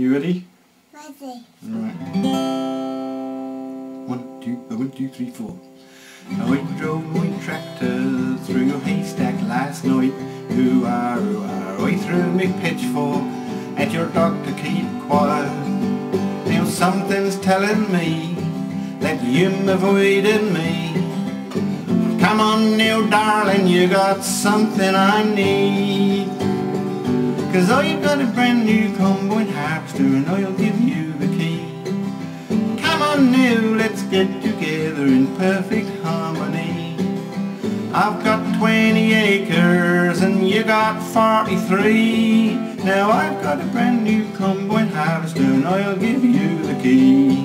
You ready? Ready. Alright. 1, 2, 3, 4. I drove my tractor through Haystack last night. Ooh-ah, ooh-ah. I threw me pitchfork at your dog to keep quiet. Now something's telling me that you've avoided me. Come on now darling, you got something I need. 'Cause I've got a brand new combine harvester and I'll give you the key. Come on now, let's get together in perfect harmony. I've got 20 acres and you got 43. Now I've got a brand new combine harvester and I'll give you the key.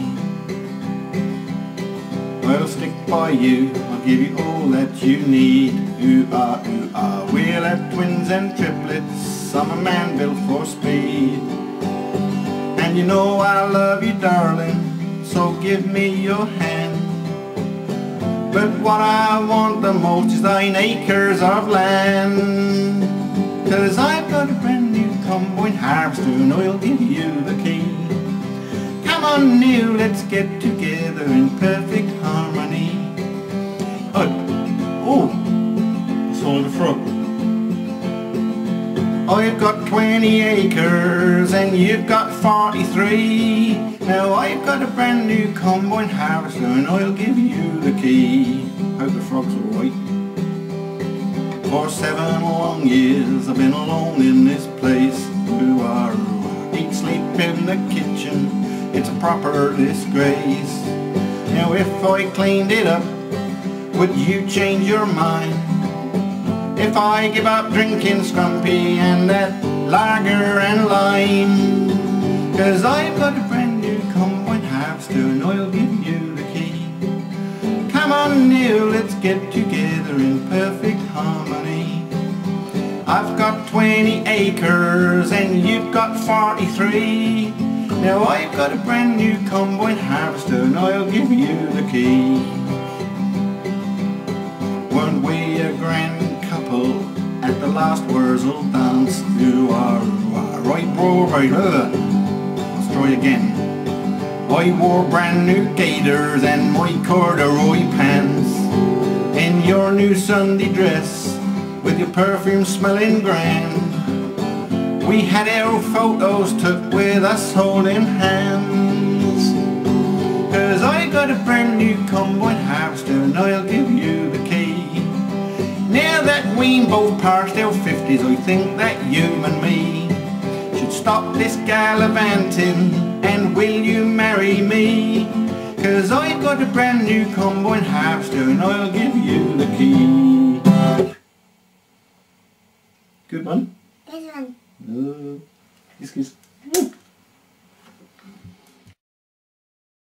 I'll stick by you, I'll give you all that you need. Ooh-ah, ooh-ah, we'll have twins and triplets, I'm a man built for speed. And you know I love you darling, so give me your hand. But what I want the most is 9 acres of land. 'Cause I've got a brand new combine harvester and I'll give you the key. Come on now, let's get together in perfect harmony. Oh, I saw the frog. I've got 20 acres and you've got 43. Now I've got a brand new combine harvester and I'll give you the key. Hope the frog's alright. For 7 long years I've been alone in this place. Ooh-ah, ooh-ah. Eat, sleep in the kitchen, it's a proper disgrace. Now if I cleaned it up, would you change your mind? If I give up drinking scrumpy and that lager and lime? 'Cause I've got a brand new combine harvester and I'll give you the key. Come on now, let's get together in perfect harmony. I've got 20 acres and you've got 43. Now I've got a brand new combine harvester and I'll give you the key. Weren't we a grand couple at the last Wurzel dance? Ooh-ah, ooh-ah. Right, bro, right, let's try again. I wore brand new gaiters and my corduroy pants, in your new Sunday dress with your perfume smelling grand. We had our photos took with us holding hands. 'Cause I got a brand new combine harvester and I'll give you the key. Now that we both passed our 50s, I think that you and me should stop this gallivanting and will you marry me? 'Cause I've got a brand new combine harvester and I'll give you the key. Good one? This one. Kiss, kiss.